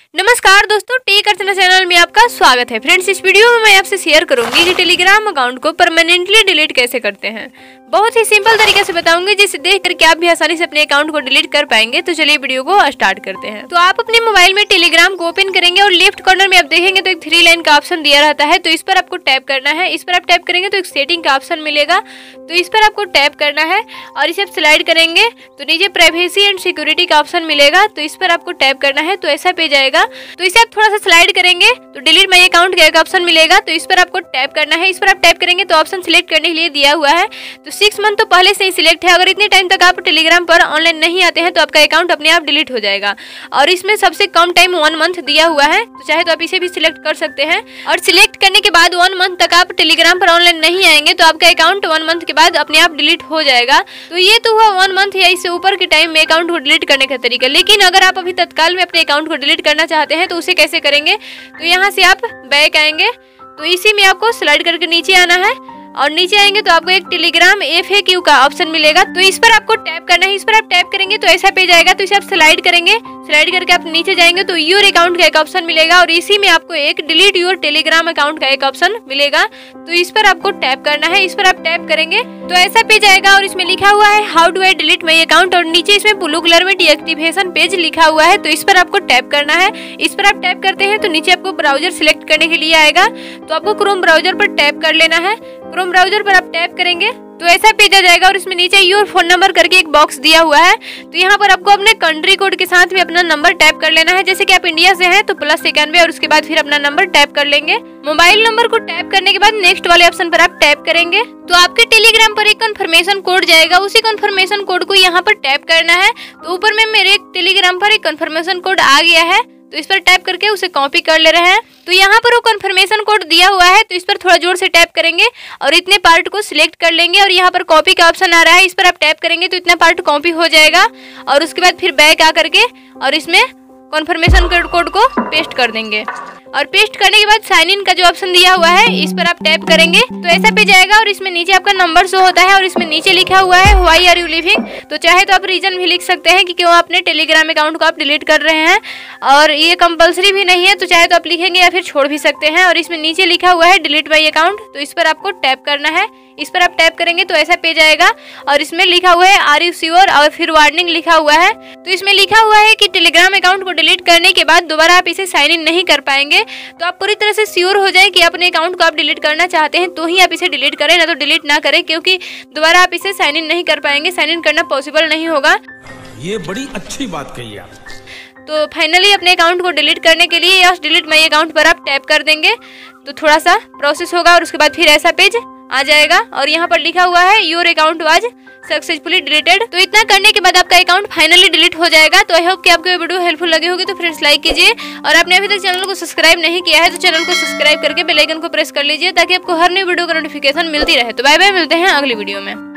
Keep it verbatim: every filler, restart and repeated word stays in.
नमस्कार दोस्तों, टेक अर्चना चैनल में आपका स्वागत है। फ्रेंड्स, इस वीडियो में मैं आपसे शेयर करूंगी कि टेलीग्राम अकाउंट को परमानेंटली डिलीट कैसे करते हैं। बहुत ही सिंपल तरीके से बताऊंगी, जिसे देख करके आप भी आसानी से अपने अकाउंट को डिलीट कर पाएंगे। तो चलिए वीडियो को स्टार्ट करते हैं। तो आप अपने मोबाइल में टेलीग्राम को ओपन करेंगे और लेफ्ट कॉर्नर में आप देखेंगे तो एक थ्री लाइन का ऑप्शन दिया रहता है। तो इस पर आपको टैप करना है। इस पर आप टैप करेंगे तो एक सेटिंग का ऑप्शन मिलेगा, तो इस पर आपको टैप करना है और इसे आप स्लाइड करेंगे तो नीचे प्राइवेसी एंड सिक्योरिटी का ऑप्शन मिलेगा, तो इस पर आपको टैप करना है। तो ऐसा पेज आएगा, तो इसे आप थोड़ा सा स्लाइड करेंगे तो डिलीट माय अकाउंट का एक ऑप्शन मिलेगा, तो इस पर आपको टैप करना है। इस पर आप टैप करेंगे तो ऑप्शन सिलेक्ट करने के लिए दिया हुआ है, तो सिक्स मंथ तो पहले से ही सिलेक्ट है। अगर इतने टाइम तक आप टेलीग्राम पर ऑनलाइन नहीं आते हैं तो आपका अकाउंट अपने आप डिलीट हो जाएगा। और इसमें सबसे कम टाइम वन मंथ दिया हुआ है, तो चाहे तो आप इसे भी सिलेक्ट कर सकते हैं। और सिलेक्ट करने के बाद वन मंथ तक आप टेलीग्राम पर ऑनलाइन नहीं आएंगे तो आपका अकाउंट वन मंथ के बाद अपने आप डिलीट हो जाएगा। तो ये तो हुआ वन मंथ या इससे ऊपर के टाइम में अकाउंट को डिलीट करने का तरीका। लेकिन अगर आप अभी तत्काल में अपने अकाउंट को डिलीट करना चाहते हैं तो उसे कैसे करेंगे, तो यहाँ से आप बैक आएंगे, तो इसी में आपको स्लाइड करके नीचे आना है और नीचे आएंगे तो आपको एक टेलीग्राम एफएक्यू का ऑप्शन मिलेगा, तो इस पर आपको टैप करना है। इस पर आप टैप करेंगे तो ऐसा पेज आएगा, तो इसे आप स्लाइड करेंगे। स्लाइड करके आप नीचे जाएंगे तो योर अकाउंट का एक ऑप्शन मिलेगा और इसी में आपको एक डिलीट योर टेलीग्राम अकाउंट का एक ऑप्शन मिलेगा, तो इस पर आपको टैप करना है। इस पर आप टैप करेंगे तो ऐसा पेज आएगा और इसमें लिखा हुआ है how do I delete my account, और नीचे इसमें ब्लू कलर में डीएक्टिवेशन पेज लिखा हुआ है, तो इस पर आपको टैप करना है। इस पर आप टैप करते हैं तो नीचे आपको ब्राउजर सिलेक्ट करने के लिए आएगा, तो आपको क्रोम ब्राउजर पर टैप कर लेना है। क्रोम ब्राउजर पर आप टैप करेंगे तो ऐसा पेज आ जाएगा और इसमें नीचे योर फोन नंबर करके एक बॉक्स दिया हुआ है, तो यहाँ पर आपको अपने कंट्री कोड के साथ में अपना नंबर टैप कर लेना है। जैसे कि आप इंडिया से हैं तो प्लस इक्यानवे और उसके बाद फिर अपना नंबर टैप कर लेंगे। मोबाइल नंबर को टैप करने के बाद नेक्स्ट वाले ऑप्शन पर आप टैप करेंगे तो आपके टेलीग्राम पर एक कंफर्मेशन कोड जाएगा। उसी कंफर्मेशन कोड को यहाँ पर टैप करना है, तो ऊपर में मेरे टेलीग्राम पर एक कंफर्मेशन कोड आ गया है, तो इस पर टैप करके उसे कॉपी कर ले रहे हैं। तो यहाँ पर वो कंफर्मेशन कोड दिया हुआ है, तो इस पर थोड़ा जोर से टैप करेंगे और इतने पार्ट को सिलेक्ट कर लेंगे और यहाँ पर कॉपी का ऑप्शन आ रहा है, इस पर आप टैप करेंगे तो इतना पार्ट कॉपी हो जाएगा और उसके बाद फिर बैक आ करके और इसमें कंफर्मेशन कोड को पेस्ट कर देंगे। और पेस्ट करने के बाद साइन इन का जो ऑप्शन दिया हुआ है इस पर आप टैप करेंगे तो ऐसा पेज आएगा और इसमें नीचे आपका नंबर शो होता है और इसमें नीचे लिखा हुआ है व्हाई आर यू लिविंग, तो चाहे तो आप रीजन भी लिख सकते हैं कि क्यों अपने टेलीग्राम अकाउंट को आप डिलीट कर रहे हैं, और ये कंपलसरी भी नहीं है, तो चाहे तो आप लिखेंगे या फिर छोड़ भी सकते हैं। और इसमें नीचे लिखा हुआ है डिलीट माई अकाउंट, तो इस पर आपको टैप करना है। इस पर आप टैप करेंगे तो ऐसा पेज आएगा और इसमें लिखा हुआ है आर यू श्योर और फिर वार्निंग लिखा हुआ है, तो इसमें लिखा हुआ है कि टेलीग्राम अकाउंट को डिलीट करने के बाद दोबारा आप इसे साइन इन नहीं कर पाएंगे। तो आप पूरी तरह से श्योर हो जाए कि अपने अकाउंट को आप डिलीट करना चाहते हैं तो ही आप इसे डिलीट करें, ना तो डिलीट ना करें, क्योंकि दोबारा आप इसे साइन इन नहीं कर पाएंगे। साइन इन करना पॉसिबल नहीं होगा। ये बड़ी अच्छी बात कही आप। तो फाइनली अपने अकाउंट को डिलीट करने के लिए या डिलीट माई अकाउंट पर आप टैप कर देंगे तो थोड़ा सा प्रोसेस होगा और उसके बाद फिर ऐसा पेज आ जाएगा और यहाँ पर लिखा हुआ है your account was successfully deleted. तो इतना करने के बाद आपका अकाउंट फाइनली डिलीट हो जाएगा। तो आई होप कि आपको ये वीडियो हेल्पफुल लगी होगी, तो फ्रेंड्स लाइक कीजिए और आपने अभी तक चैनल को सब्सक्राइब नहीं किया है तो चैनल को सब्सक्राइब करके बेल आइकन को प्रेस कर लीजिए ताकि आपको हर नई वीडियो का नोटिफिकेशन मिलती रहे। तो बाय बाय, मिलते हैं अगली वीडियो में।